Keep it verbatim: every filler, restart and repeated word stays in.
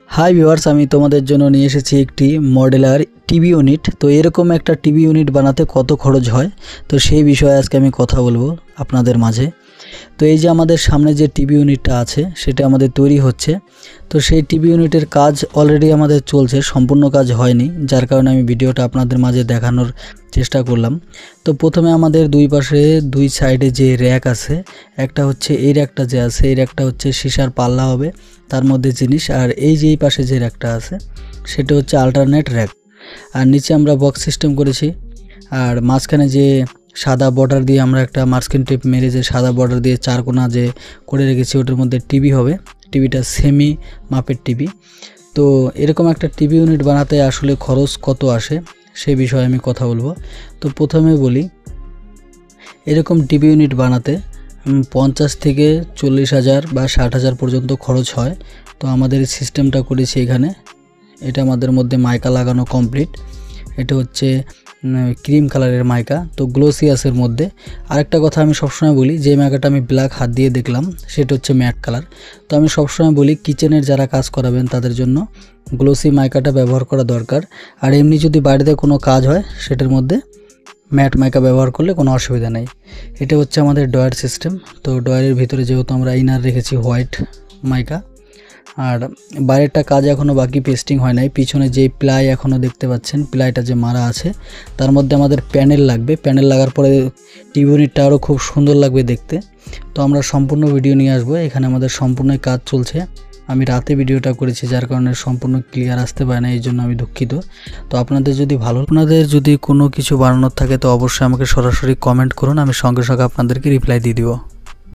Hi viewers, আমি তোমাদের জন্য নিয়ে এসেছি একটি মডেলার টিভি ইউনিট। তো এরকম একটা টিভি ইউনিট বানাতে কত খরচ হয়, তো সেই বিষয়ে আজকে আমি কথা বলবো আপনাদের মাঝে। তো এই যে আমাদের সামনে যে টিভি ইউনিটটা আছে সেটা আমাদের তৈরি হচ্ছে। তো সেই টিভি ইউনিটের কাজ অলরেডি আমাদের চলছে, সম্পূর্ণ কাজ হয়নি, যার কারণে আমি ভিডিওটা আপনাদের মাঝে দেখানোর চেষ্টা করলাম। তো প্রথমে আমাদের দুই পাশে দুই সাইডে যে র্যাক আছে, একটা হচ্ছে এই র্যাকটা যে আছে, এই র্যাকটা হচ্ছে সীসার পাল্লা হবে, তার মধ্যে জিনিস। আর এই যে এই পাশে যে র্যাকটা আছে সেটা হচ্ছে আল্টারনেট র্যাক। আর নিচে আমরা বক্স সিস্টেম করেছি। আর মাঝখানে যে সাদা বর্ডার দিয়ে আমরা একটা মাস্কিং টেপ মেরে যে সাদা বর্ডার দিয়ে চার কোনা যে করে রেখেছি, ওটার মধ্যে টিভি হবে। টিভিটা সেমি মাপের টিভি। তো এরকম একটা টিভি ইউনিট বানাতে আসলে খরচ কত আসে সেই বিষয়ে আমি কথা বলবো। তো প্রথমে বলি, এরকম টিভি ইউনিট বানাতে পঞ্চাশ থেকে চল্লিশ হাজার বা ষাট হাজার পর্যন্ত খরচ হয়। তো আমাদের সিস্টেমটা করেছি এখানে। এটা আমাদের মধ্যে মাইকা লাগানো কমপ্লিট। এটা হচ্ছে ক্রিম কালারের মাইকা, তো গ্লোসিয়াসের মধ্যে। আরেকটা কথা আমি সবসময় বলি, যে মাইকাটা আমি ব্ল্যাক হাত দিয়ে দেখলাম সেটা হচ্ছে ম্যাট কালার। তো আমি সবসময় বলি কিচেনের যারা কাজ করাবেন তাদের জন্য গ্লোসি মাইকাটা ব্যবহার করা দরকার। আর এমনি যদি বাড়িতে কোনো কাজ হয় সেটার মধ্যে ম্যাট মাইকা ব্যবহার করলে কোনো অসুবিধা নেই। এটা হচ্ছে আমাদের ডয়ার সিস্টেম। তো ডয়ারের ভিতরে যেহেতু আমরা ইনার রেখেছি হোয়াইট মাইকা। আর বাইরেরটা কাজ এখনও বাকি, পেস্টিং হয় নাই। পিছনে যেই প্লাই এখনও দেখতে পাচ্ছেন, প্লাইটা যে মারা আছে তার মধ্যে আমাদের প্যানেল লাগবে। প্যানেল লাগার পরে টিভি ইউনিটটা আরও খুব সুন্দর লাগবে দেখতে। তো আমরা সম্পূর্ণ ভিডিও নিয়ে আসবো। এখানে আমাদের সম্পূর্ণ কাজ চলছে। আমি রাতে ভিডিওটা করেছি, যার কারণে সম্পূর্ণ ক্লিয়ার আসতে পারে না, এই জন্য আমি দুঃখিত। তো আপনাদের যদি ভালো আপনাদের যদি কোনো কিছু বানানোর থাকে তো অবশ্যই আমাকে সরাসরি কমেন্ট করুন, আমি সঙ্গে সঙ্গে আপনাদেরকে রিপ্লাই দিয়ে দিব।